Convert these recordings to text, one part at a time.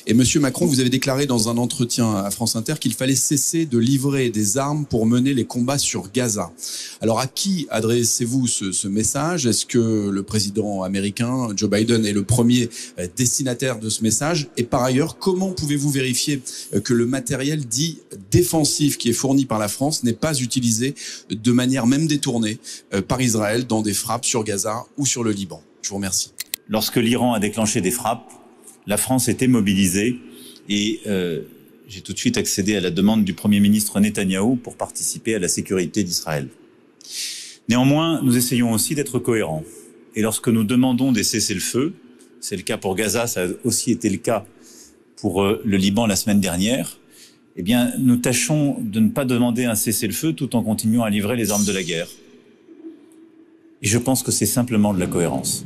Et Monsieur Macron, vous avez déclaré dans un entretien à France Inter qu'il fallait cesser de livrer des armes pour mener les combats sur Gaza. Alors à qui adressez-vous ce message? Est-ce que le président américain Joe Biden est le premier destinataire de ce message? Et par ailleurs, comment pouvez-vous vérifier que le matériel dit défensif qui est fourni par la France n'est pas utilisé de manière même détournée par Israël dans des frappes sur Gaza ou sur le Liban? Je vous remercie. Lorsque l'Iran a déclenché des frappes, la France était mobilisée et j'ai tout de suite accédé à la demande du Premier ministre Netanyahou pour participer à la sécurité d'Israël. Néanmoins, nous essayons aussi d'être cohérents. Et lorsque nous demandons des cessez-le-feu, c'est le cas pour Gaza, ça a aussi été le cas pour le Liban la semaine dernière, eh bien, nous tâchons de ne pas demander un cessez-le-feu tout en continuant à livrer les armes de la guerre. Et je pense que c'est simplement de la cohérence.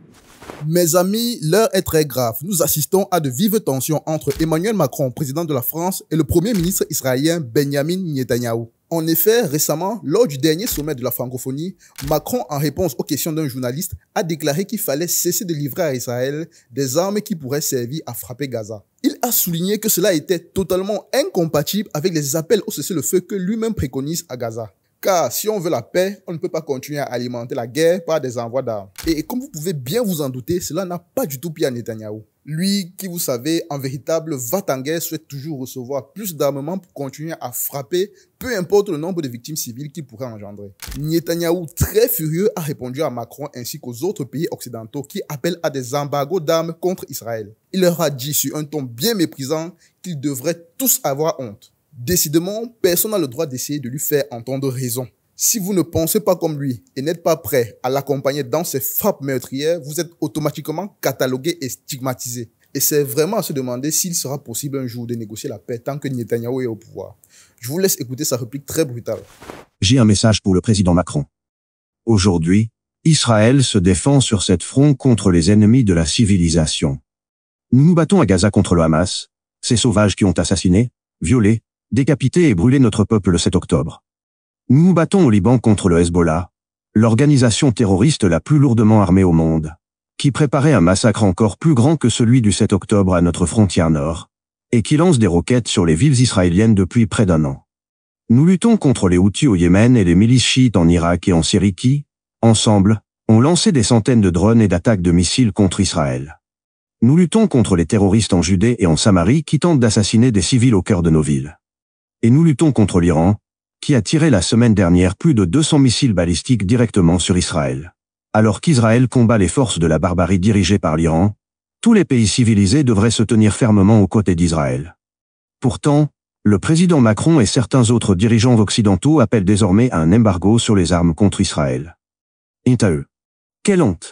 Mes amis, l'heure est très grave. Nous assistons à de vives tensions entre Emmanuel Macron, président de la France, et le premier ministre israélien Benjamin Netanyahou. En effet, récemment, lors du dernier sommet de la francophonie, Macron, en réponse aux questions d'un journaliste, a déclaré qu'il fallait cesser de livrer à Israël des armes qui pourraient servir à frapper Gaza. Il a souligné que cela était totalement incompatible avec les appels au cessez-le-feu que lui-même préconise à Gaza. Car si on veut la paix, on ne peut pas continuer à alimenter la guerre par des envois d'armes. Et comme vous pouvez bien vous en douter, cela n'a pas du tout plu à Netanyahou. Lui qui, vous savez, en véritable va-t-en-guerre, souhaite toujours recevoir plus d'armement pour continuer à frapper, peu importe le nombre de victimes civiles qu'il pourrait engendrer. Netanyahou, très furieux, a répondu à Macron ainsi qu'aux autres pays occidentaux qui appellent à des embargos d'armes contre Israël. Il leur a dit sur un ton bien méprisant qu'ils devraient tous avoir honte. Décidément, personne n'a le droit d'essayer de lui faire entendre raison. Si vous ne pensez pas comme lui et n'êtes pas prêt à l'accompagner dans ses frappes meurtrières, vous êtes automatiquement catalogué et stigmatisé. Et c'est vraiment à se demander s'il sera possible un jour de négocier la paix tant que Netanyahou est au pouvoir. Je vous laisse écouter sa réplique très brutale. J'ai un message pour le président Macron. Aujourd'hui, Israël se défend sur cette front contre les ennemis de la civilisation. Nous nous battons à Gaza contre le Hamas, ces sauvages qui ont assassiné, violé, décapité et brûlé notre peuple le 7 octobre. Nous nous battons au Liban contre le Hezbollah, l'organisation terroriste la plus lourdement armée au monde, qui préparait un massacre encore plus grand que celui du 7 octobre à notre frontière nord, et qui lance des roquettes sur les villes israéliennes depuis près d'un an. Nous luttons contre les Houthis au Yémen et les milices chiites en Irak et en Syrie qui, ensemble, ont lancé des centaines de drones et d'attaques de missiles contre Israël. Nous luttons contre les terroristes en Judée et en Samarie qui tentent d'assassiner des civils au cœur de nos villes. Et nous luttons contre l'Iran, qui a tiré la semaine dernière plus de 200 missiles balistiques directement sur Israël. Alors qu'Israël combat les forces de la barbarie dirigées par l'Iran, tous les pays civilisés devraient se tenir fermement aux côtés d'Israël. Pourtant, le président Macron et certains autres dirigeants occidentaux appellent désormais à un embargo sur les armes contre Israël. Et à eux. Quelle honte!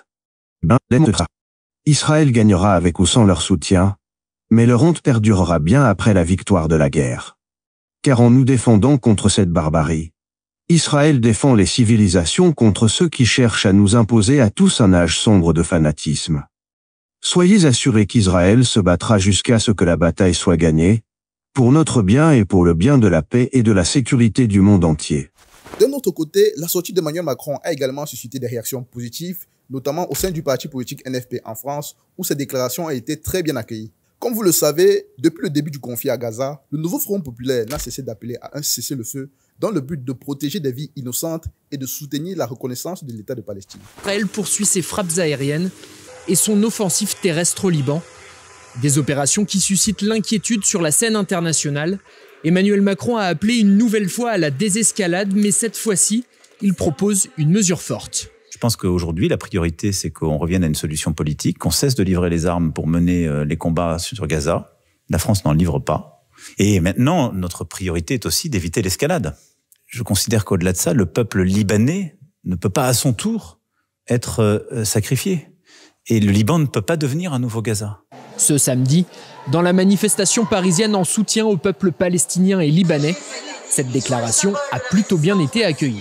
Israël gagnera avec ou sans leur soutien, mais leur honte perdurera bien après la victoire de la guerre. Car en nous défendant contre cette barbarie, Israël défend les civilisations contre ceux qui cherchent à nous imposer à tous un âge sombre de fanatisme. Soyez assurés qu'Israël se battra jusqu'à ce que la bataille soit gagnée, pour notre bien et pour le bien de la paix et de la sécurité du monde entier. D'un autre côté, la sortie d'Emmanuel Macron a également suscité des réactions positives, notamment au sein du parti politique NFP en France, où cette déclaration a été très bien accueillie. Comme vous le savez, depuis le début du conflit à Gaza, le nouveau Front populaire n'a cessé d'appeler à un cessez-le-feu dans le but de protéger des vies innocentes et de soutenir la reconnaissance de l'État de Palestine. Israël poursuit ses frappes aériennes et son offensive terrestre au Liban. Des opérations qui suscitent l'inquiétude sur la scène internationale. Emmanuel Macron a appelé une nouvelle fois à la désescalade, mais cette fois-ci, il propose une mesure forte. Je pense qu'aujourd'hui, la priorité, c'est qu'on revienne à une solution politique, qu'on cesse de livrer les armes pour mener les combats sur Gaza. La France n'en livre pas. Et maintenant, notre priorité est aussi d'éviter l'escalade. Je considère qu'au-delà de ça, le peuple libanais ne peut pas à son tour être sacrifié. Et le Liban ne peut pas devenir un nouveau Gaza. Ce samedi, dans la manifestation parisienne en soutien au peuple palestinien et libanais, cette déclaration a plutôt bien été accueillie.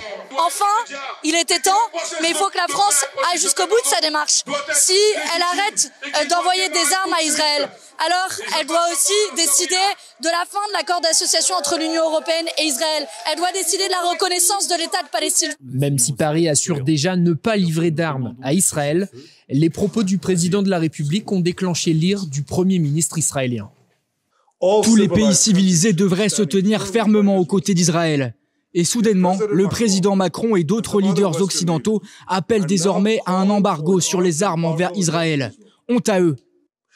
Enfin, il était temps, mais il faut que la France aille jusqu'au bout de sa démarche. Si elle arrête d'envoyer des armes à Israël, alors elle doit aussi décider de la fin de l'accord d'association entre l'Union européenne et Israël. Elle doit décider de la reconnaissance de l'État de Palestine. Même si Paris assure déjà ne pas livrer d'armes à Israël, les propos du président de la République ont déclenché l'ire du Premier ministre israélien. Tous les pays civilisés devraient se tenir fermement aux côtés d'Israël. Et soudainement, le président Macron et d'autres leaders occidentaux appellent désormais à un embargo sur les armes envers Israël. Honte à eux.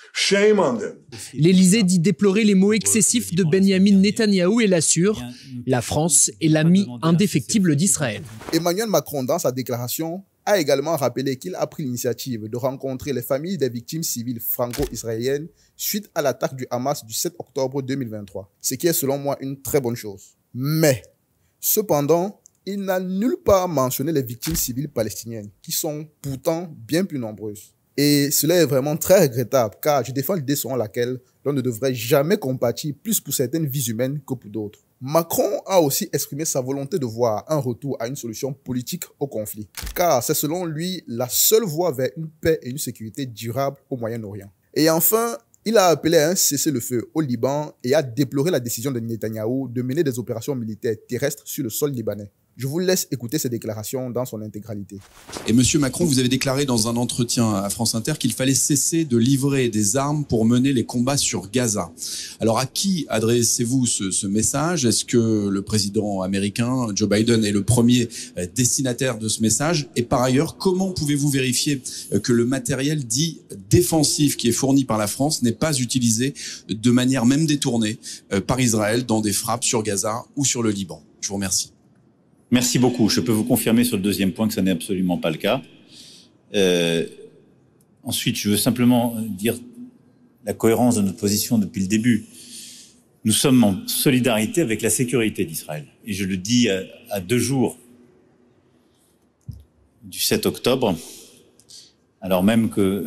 L'Élysée dit déplorer les mots excessifs de Benyamin Netanyahou et l'assure, la France est l'ami indéfectible d'Israël. Emmanuel Macron, dans sa déclaration, a également rappelé qu'il a pris l'initiative de rencontrer les familles des victimes civiles franco-israéliennes suite à l'attaque du Hamas du 7 octobre 2023, ce qui est selon moi une très bonne chose. Mais, cependant, il n'a nulle part mentionné les victimes civiles palestiniennes, qui sont pourtant bien plus nombreuses. Et cela est vraiment très regrettable, car je défends l'idée selon laquelle l'on ne devrait jamais compatir plus pour certaines vies humaines que pour d'autres. Macron a aussi exprimé sa volonté de voir un retour à une solution politique au conflit, car c'est selon lui la seule voie vers une paix et une sécurité durable au Moyen-Orient. Et enfin, il a appelé à un cessez-le-feu au Liban et a déploré la décision de Netanyahou de mener des opérations militaires terrestres sur le sol libanais. Je vous laisse écouter ces déclarations dans son intégralité. Et Monsieur Macron, vous avez déclaré dans un entretien à France Inter qu'il fallait cesser de livrer des armes pour mener les combats sur Gaza. Alors à qui adressez-vous ce message? Est-ce que le président américain, Joe Biden, est le premier destinataire de ce message? Et par ailleurs, comment pouvez-vous vérifier que le matériel dit défensif qui est fourni par la France n'est pas utilisé de manière même détournée par Israël dans des frappes sur Gaza ou sur le Liban? Je vous remercie. Merci beaucoup. Je peux vous confirmer sur le deuxième point que ça n'est absolument pas le cas. Ensuite, je veux simplement dire la cohérence de notre position depuis le début. Nous sommes en solidarité avec la sécurité d'Israël. Et je le dis à 2 jours du 7 octobre, alors même que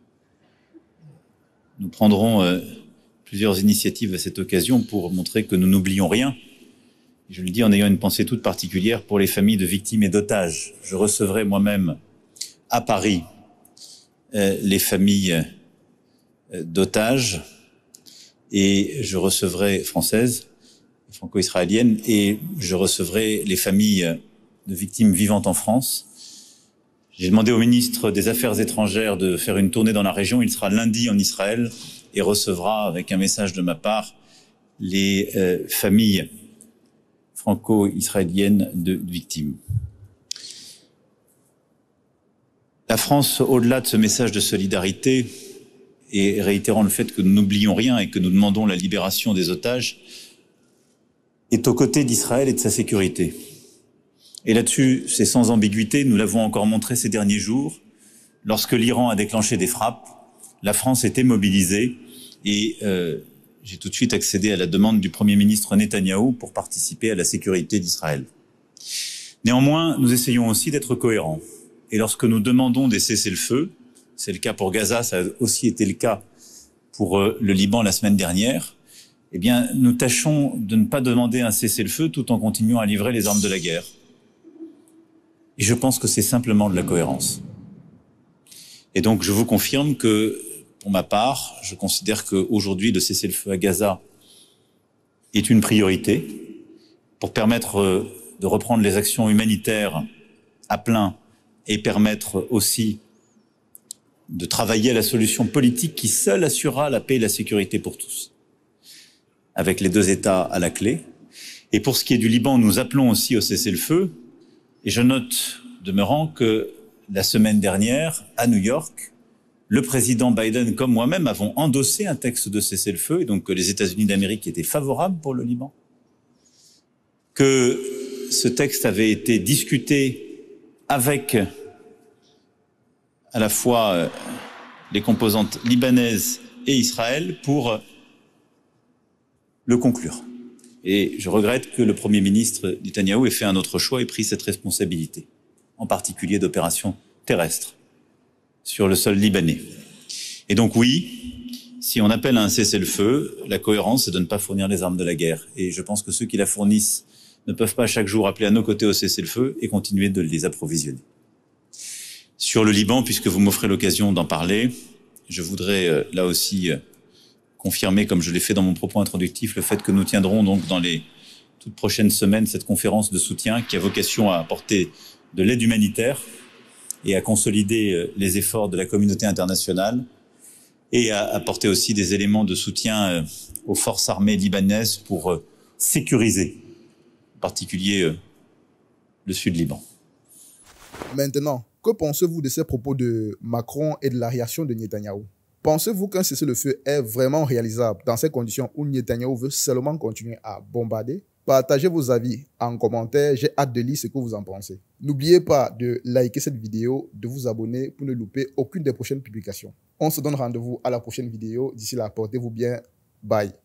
nous prendrons plusieurs initiatives à cette occasion pour montrer que nous n'oublions rien. Je le dis en ayant une pensée toute particulière pour les familles de victimes et d'otages. Je recevrai moi-même à Paris les familles d'otages et je recevrai françaises, franco-israéliennes, et je recevrai les familles de victimes vivantes en France. J'ai demandé au ministre des Affaires étrangères de faire une tournée dans la région. Il sera lundi en Israël et recevra, avec un message de ma part, les familles franco-israélienne de victimes. La France, au-delà de ce message de solidarité, et réitérant le fait que nous n'oublions rien et que nous demandons la libération des otages, est aux côtés d'Israël et de sa sécurité. Et là-dessus, c'est sans ambiguïté, nous l'avons encore montré ces derniers jours, lorsque l'Iran a déclenché des frappes, la France était mobilisée et j'ai tout de suite accédé à la demande du Premier ministre Netanyahou pour participer à la sécurité d'Israël. Néanmoins, nous essayons aussi d'être cohérents. Et lorsque nous demandons des cessez-le-feu, c'est le cas pour Gaza, ça a aussi été le cas pour le Liban la semaine dernière, eh bien, nous tâchons de ne pas demander un cessez-le-feu tout en continuant à livrer les armes de la guerre. Et je pense que c'est simplement de la cohérence. Et donc, je vous confirme que, pour ma part, je considère qu'aujourd'hui, le cessez-le-feu à Gaza est une priorité pour permettre de reprendre les actions humanitaires à plein et permettre aussi de travailler à la solution politique qui seule assurera la paix et la sécurité pour tous, avec les 2 États à la clé. Et pour ce qui est du Liban, nous appelons aussi au cessez-le-feu. Et je note, demeurant, que la semaine dernière, à New York, le président Biden, comme moi-même, avons endossé un texte de cessez-le-feu, et donc que les États-Unis d'Amérique étaient favorables pour le Liban, que ce texte avait été discuté avec à la fois les composantes libanaises et Israël pour le conclure. Et je regrette que le Premier ministre Netanyahou ait fait un autre choix et pris cette responsabilité, en particulier d'opérations terrestres sur le sol libanais. Et donc oui, si on appelle à un cessez-le-feu, la cohérence c'est de ne pas fournir les armes de la guerre. Et je pense que ceux qui la fournissent ne peuvent pas chaque jour appeler à nos côtés au cessez-le-feu et continuer de les approvisionner. Sur le Liban, puisque vous m'offrez l'occasion d'en parler, je voudrais là aussi confirmer, comme je l'ai fait dans mon propos introductif, le fait que nous tiendrons donc dans les toutes prochaines semaines cette conférence de soutien qui a vocation à apporter de l'aide humanitaire et à consolider les efforts de la communauté internationale et à apporter aussi des éléments de soutien aux forces armées libanaises pour sécuriser, en particulier le sud Liban. Maintenant, que pensez-vous de ces propos de Macron et de la réaction de Netanyahou? Pensez-vous qu'un cessez-le-feu est vraiment réalisable dans ces conditions où Netanyahou veut seulement continuer à bombarder? Partagez vos avis en commentaire, j'ai hâte de lire ce que vous en pensez. N'oubliez pas de liker cette vidéo, de vous abonner pour ne louper aucune des prochaines publications. On se donne rendez-vous à la prochaine vidéo. D'ici là, portez-vous bien. Bye.